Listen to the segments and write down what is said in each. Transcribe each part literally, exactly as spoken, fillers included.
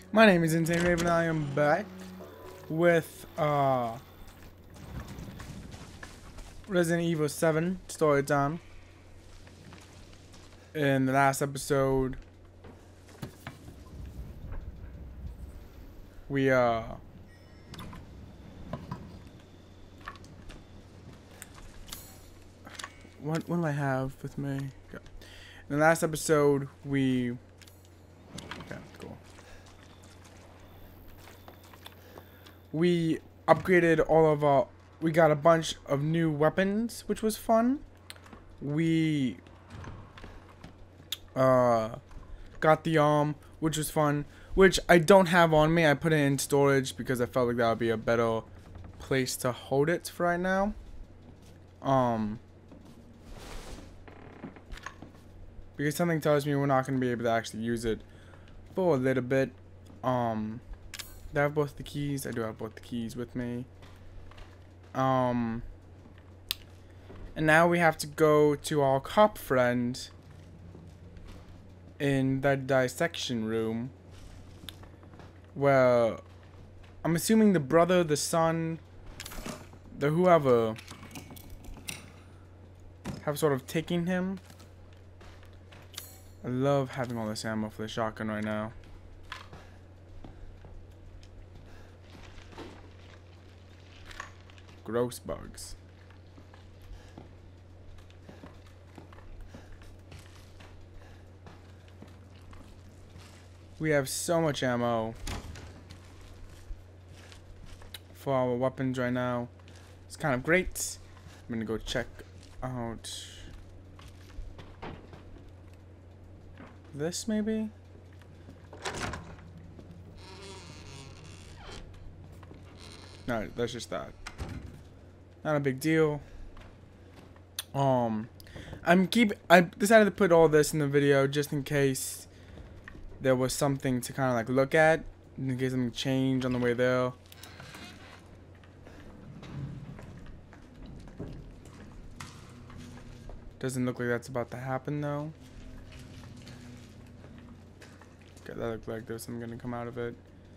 My name is InsaneRaven. I am back with uh, Resident Evil seven story time. In the last episode, we uh what what do I have with me? Okay. In the last episode, we okay, cool. We upgraded all of our. We got a bunch of new weapons, which was fun. We uh got the arm, which was fun. Which I don't have on me. I put it in storage because I felt like that would be a better place to hold it for right now. Um, because something tells me we're not going to be able to actually use it for a little bit. Um, do I have both the keys? I do have both the keys with me. Um, and now we have to go to our cop friend in the dissection room. Well, I'm assuming the brother, the son, the whoever have sort of taken him. I love having all this ammo for the shotgun right now. Gross bugs. We have so much ammo for our weapons right now. It's kind of great. I'm gonna go check out this maybe. No, that's just that. Not a big deal. Um, I'm keep. I decided to put all this in the video just in case there was something to kind of like look at, in case something changed on the way there. Doesn't look like that's about to happen though. Okay, that looked like there's something gonna come out of it.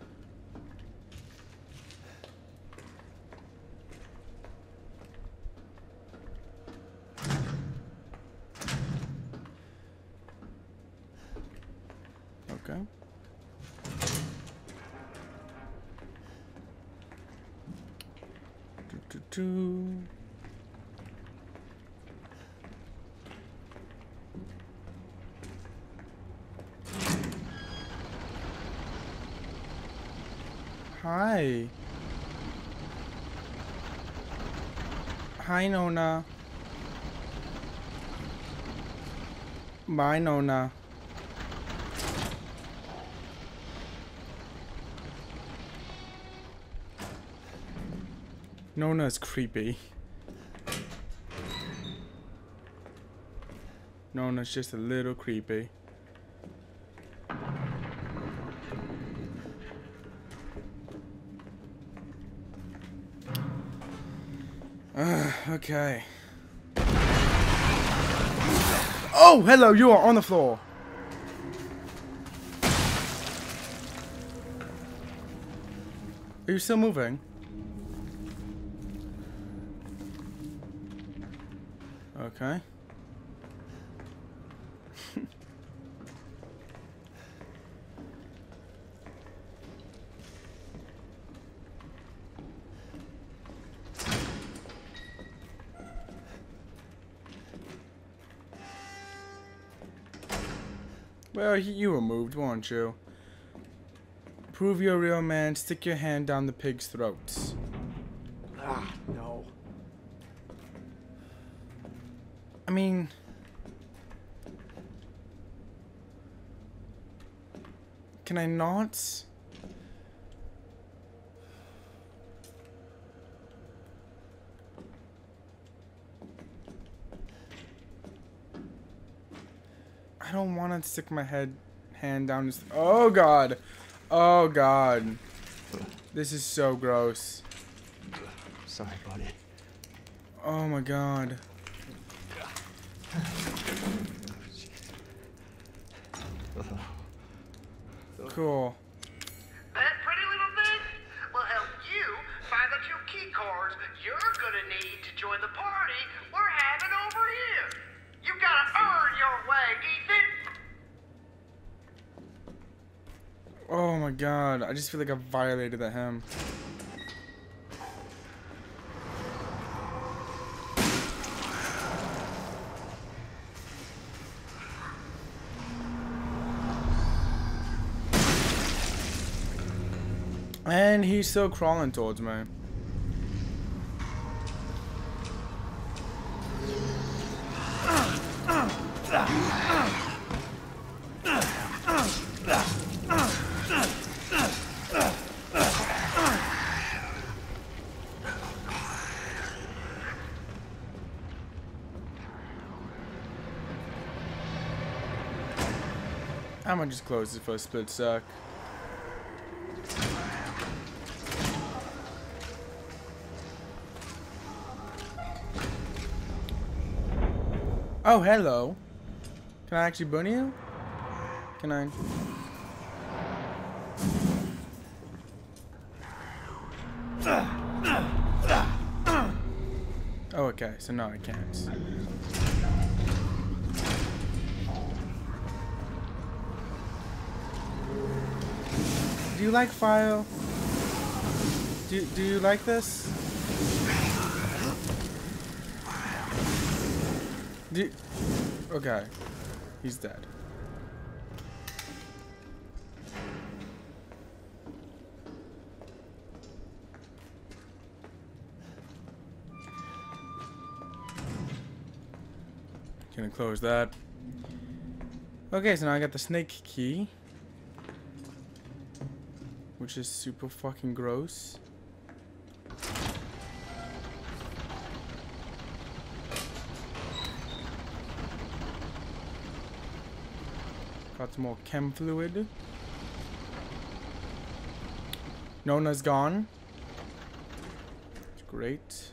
Okay. Do, do, do. Hi. Hi, Nonna. Bye, Nonna. Nonna's creepy. Nonna's just a little creepy. Uh, okay. Oh, hello, you are on the floor. Are you still moving? Okay. Well, you were moved, weren't you? Prove you're a real man. Stick your hand down the pig's throats. Ah, no. I mean, can I not? I don't want to stick my head hand down his. Oh God, oh God, this is so gross. Sorry, buddy. Oh my God. Cool. my god, I just feel like I violated the him. And he's still crawling towards me. I'm gonna just close it for a split sec. Oh, hello. Can I actually bunny you? Can I? Oh, okay. So no, I can't. Do you like fire? Do, do you like this? Do, okay. He's dead. Gonna close that. Okay, so now I got the snake key, which is super fucking gross. Got some more chem fluid. Nonna's gone. It's great.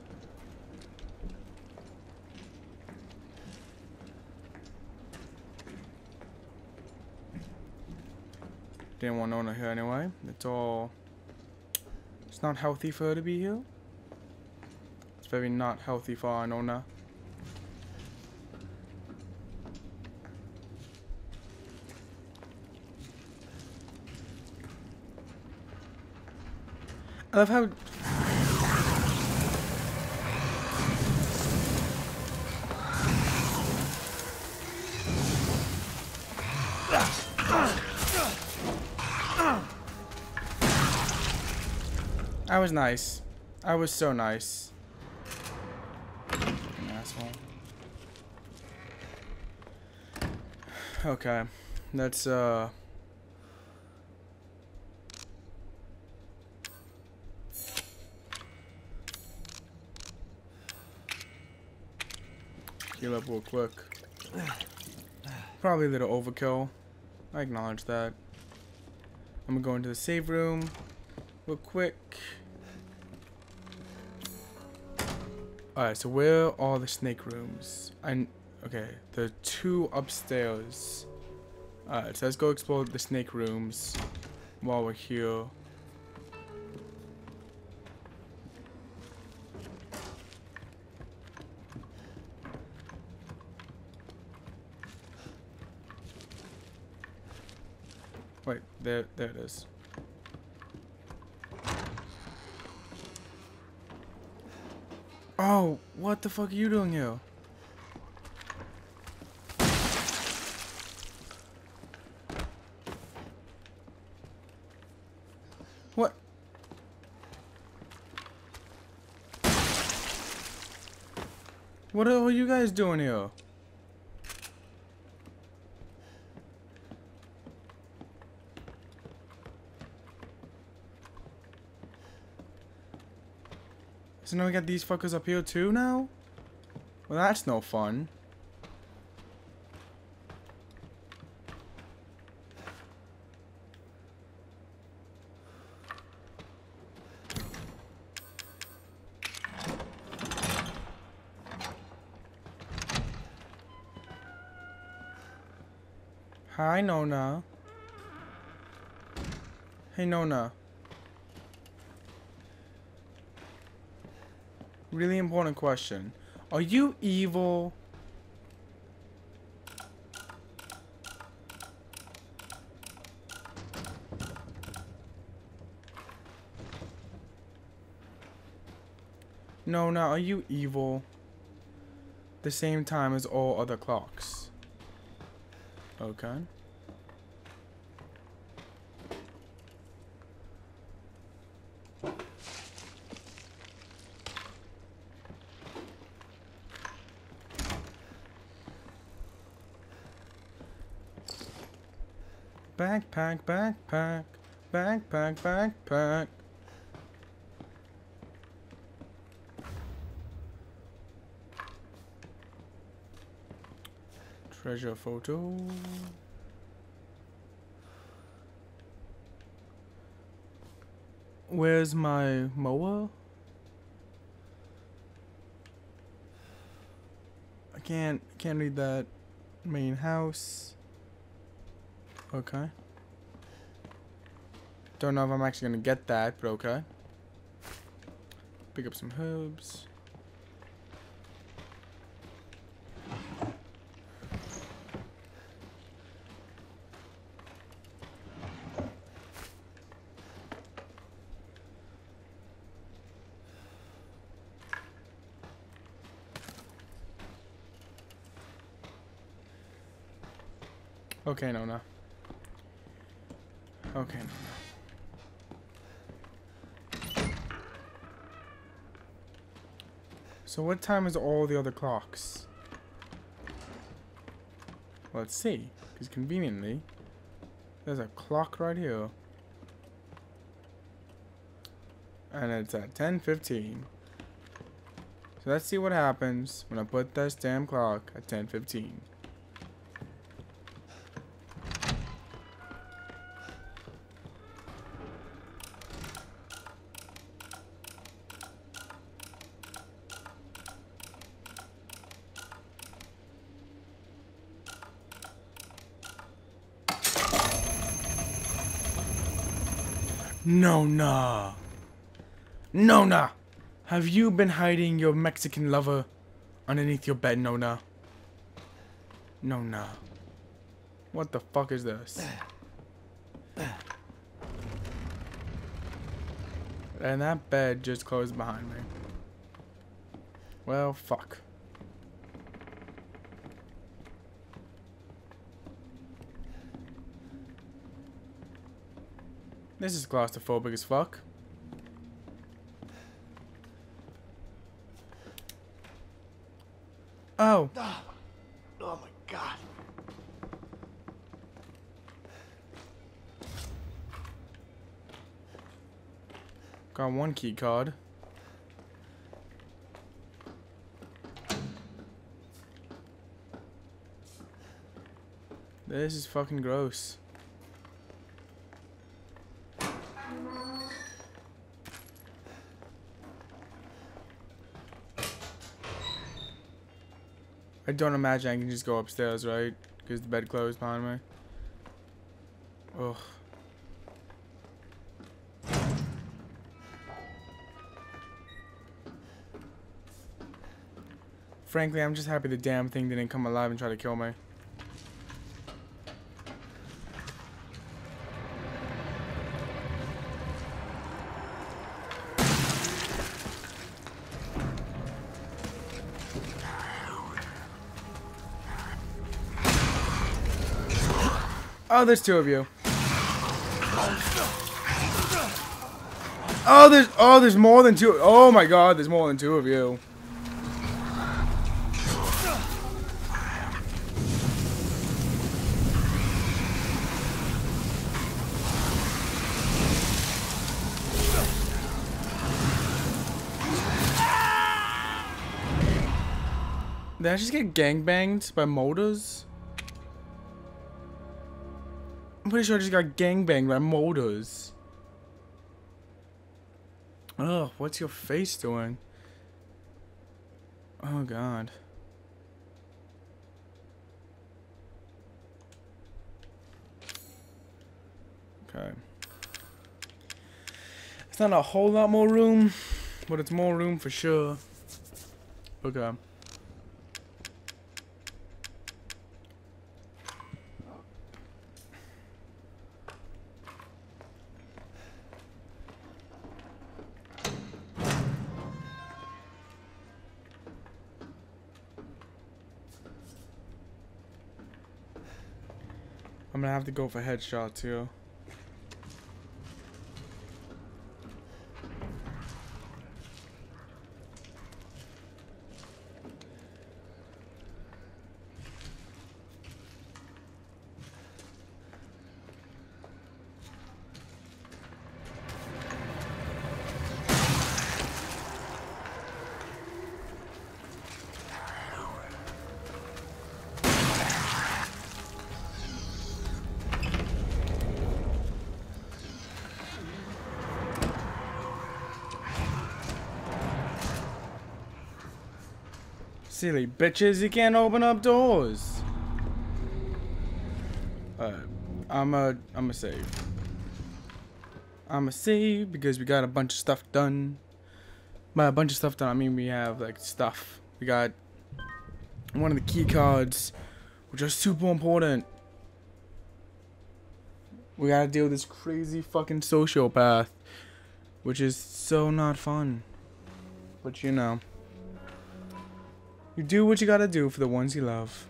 Didn't want Nonna here anyway. It's all... It's not healthy for her to be here. It's very not healthy for our Nonna. I love how... I was nice. I was so nice. Fucking asshole. Okay. Let's, uh... heal up real quick. Probably a little overkill. I acknowledge that. I'm gonna go into the save room real quick. Alright, so where are all the snake rooms? I okay, there are two upstairs. Alright, so let's go explore the snake rooms while we're here. Wait, there, there it is. Oh, what the fuck are you doing here? What? What are you guys doing here? So now we got these fuckers up here too now? Well, that's no fun. Hi, Nonna. Hey, Nonna. Really important question. Are you evil? No, now are you evil? The same time as all other clocks. Okay. Backpack, backpack, backpack, backpack. Treasure photo. Where's my mower? I can't can't read that. Main house. Okay. Don't know if I'm actually gonna get that, but okay. Pick up some herbs. Okay, Nonna. Okay, Nonna. So what time is all the other clocks? Well, let's see. Because conveniently, there's a clock right here. And it's at ten fifteen. So let's see what happens when I put this damn clock at ten fifteen. Nonna! Nonna! Have you been hiding your Mexican lover underneath your bed, Nonna? Nonna. What the fuck is this? And that bed just closed behind me. Well, fuck. This is claustrophobic as fuck. Oh. Oh, oh my god. Got one key card. This is fucking gross. I don't imagine I can just go upstairs, right? Because the bed closed behind me. Ugh. Frankly, I'm just happy the damn thing didn't come alive and try to kill me. Oh, there's two of you. Oh, there's oh, there's more than two. Oh my god, there's more than two of you. Did I just get gangbanged by motors? I'm pretty sure I just got gangbanged by motors. Ugh, what's your face doing? Oh god. Okay. It's not a whole lot more room, but it's more room for sure. Okay. I'm gonna have to go for headshots here. Silly bitches, you can't open up doors. Uh, I'm a, I'm a save. I'm a save because we got a bunch of stuff done. By a bunch of stuff done, I mean we have like stuff. We got one of the key cards, which are super important. We gotta deal with this crazy fucking sociopath, which is so not fun. But you know. You do what you gotta do for the ones you love.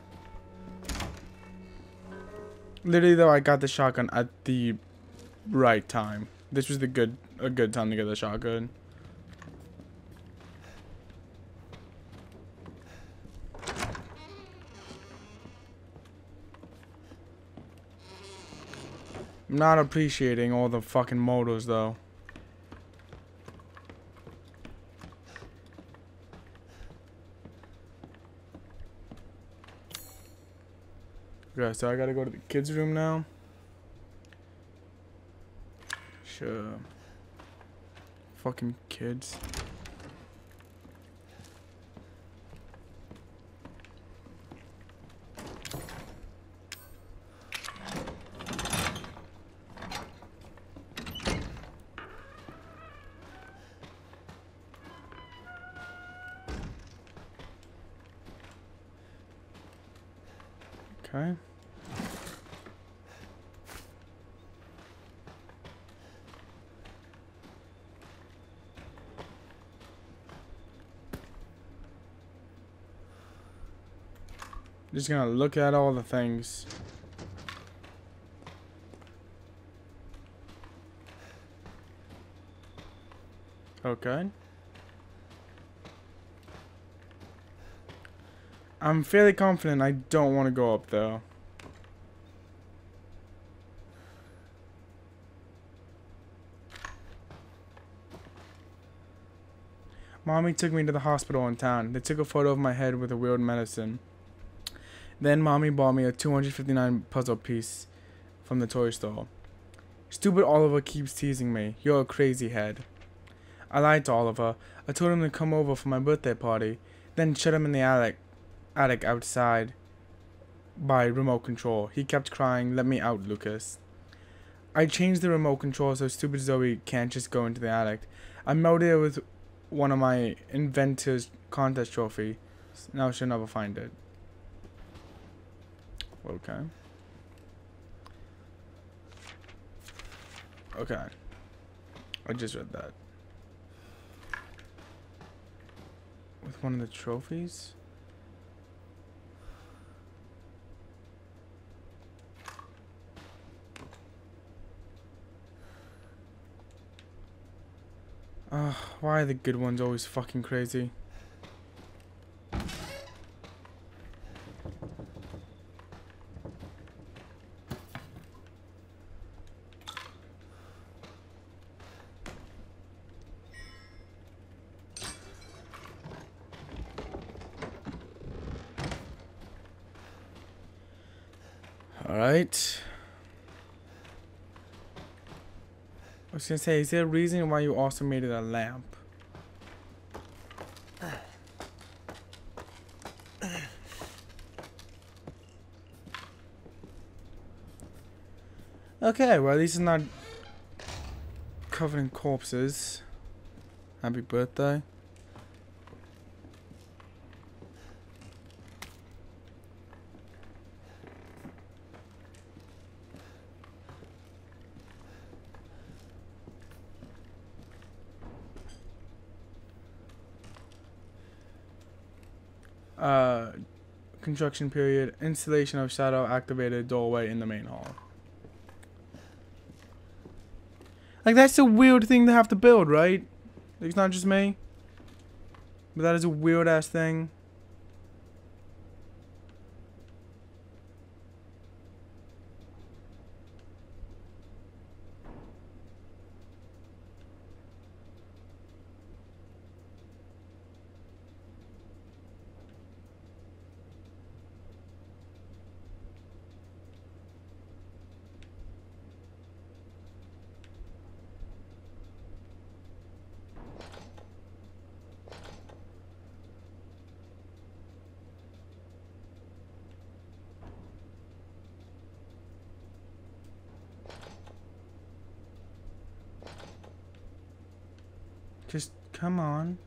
Literally though, I got the shotgun at the right time. This was the good a good time to get the shotgun. I'm not appreciating all the fucking motors though. Okay, so I gotta go to the kids' room now. Sure. Fucking kids. Okay. Just gonna look at all the things. Okay. I'm fairly confident I don't want to go up there. Mommy took me to the hospital in town. They took a photo of my head with a weird medicine. Then Mommy bought me a two hundred fifty-nine puzzle piece from the toy store. Stupid Oliver keeps teasing me. You're a crazy head. I lied to Oliver. I told him to come over for my birthday party, then shut him in the attic, attic outside by remote control. He kept crying, "Let me out, Lucas." I changed the remote control so stupid Zoe can't just go into the attic. I mounted it with one of my inventor's contest trophy. Now she'll never find it. Okay. Okay. I just read that. With one of the trophies? Ugh, why are the good ones always fucking crazy? Alright. I was gonna say, is there a reason why you also made it a lamp? Okay, well at least it's not covered in corpses. Happy birthday. Uh, Construction period. Installation of shadow activated doorway in the main hall. Like, that's a weird thing to have to build, right? Like, it's not just me. But that is a weird ass thing. Just come on.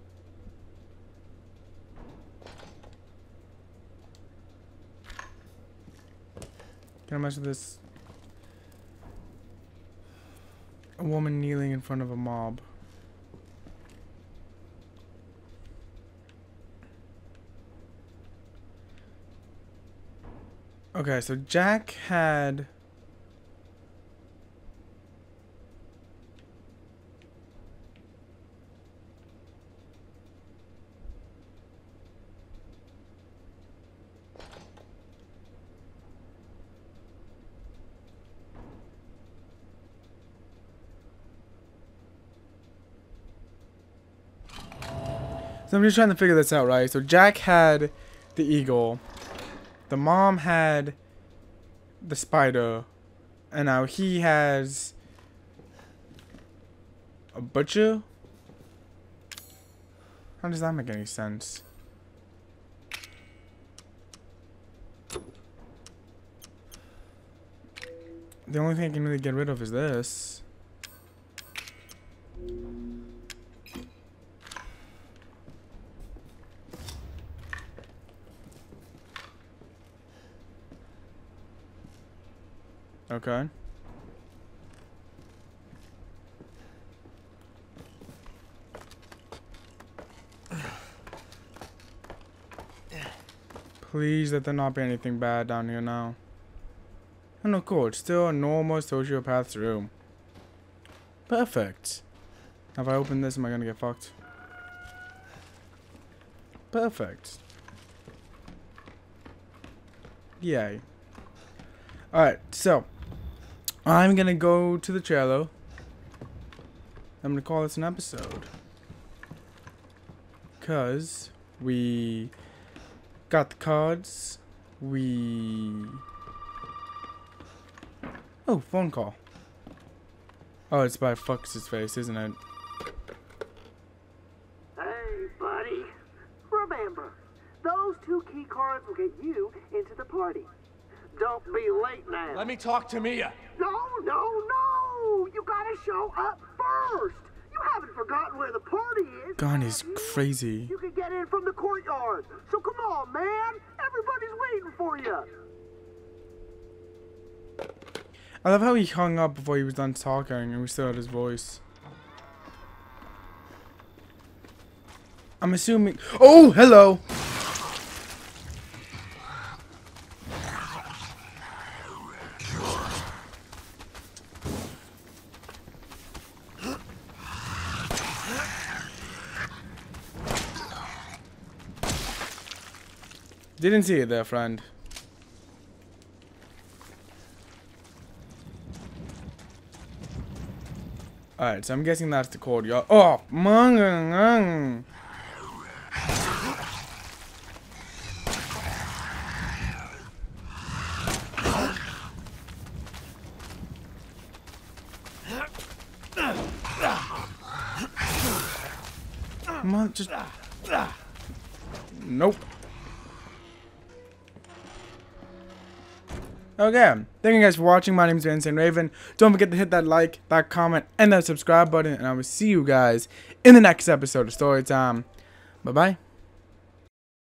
Can I mess with this? A woman kneeling in front of a mob. Okay, so Jack had... So I'm just trying to figure this out, right? So Jack had the eagle. The mom had the spider. And now he has a butcher? How does that make any sense? The only thing I can really get rid of is this. Okay. Please let there not be anything bad down here now. Oh no, cool. It's still a normal sociopath's room. Perfect. If I open this, am I gonna get fucked? Perfect. Yay. Alright, so I'm gonna go to the trailer. I'm gonna call this an episode. Cause we got the cards. We Oh, phone call. Oh, it's by Fox's face, isn't it? Hey, buddy. Remember, those two key cards will get you into the party. Don't be late now. Let me talk to Mia. No, no, no! You gotta show up first! You haven't forgotten where the party is. God is crazy. You can get in from the courtyard. So come on, man. Everybody's waiting for you. I love how he hung up before he was done talking and we still had his voice. I'm assuming... Oh, hello! Didn't see it there, friend. Alright, so I'm guessing that's the courtyard. Oh, man. Come on, just... Nope. Okay, thank you guys for watching. My name is InsaneRaven. Don't forget to hit that like, that comment, and that subscribe button. And I will see you guys in the next episode of Storytime. Bye-bye.